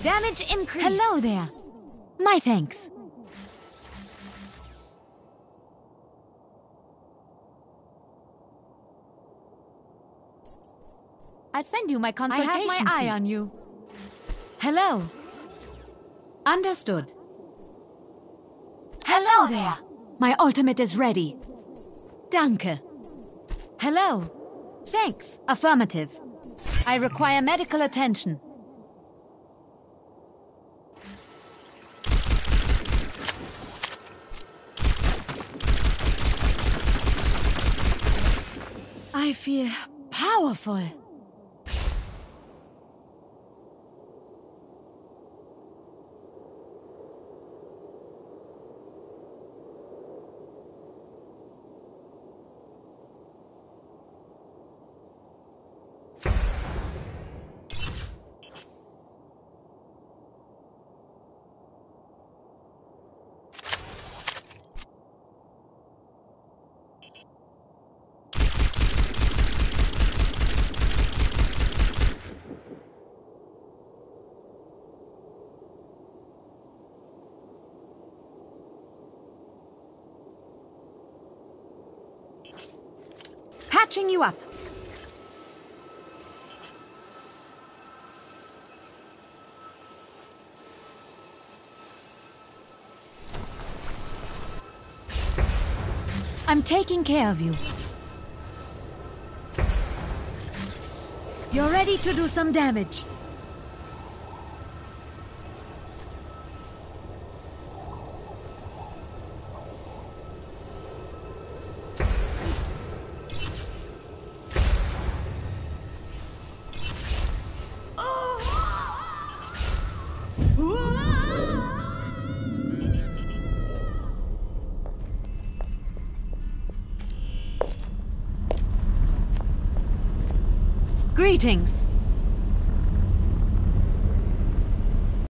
Damage increased. Hello there. My thanks. I'll send you my consultation I have my eye on you. Hello. Understood. Hello there. My ultimate is ready. Danke. Hello. Thanks. Affirmative. I require medical attention. I feel powerful. Patching you up. I'm taking care of you. You're ready to do some damage. Greetings.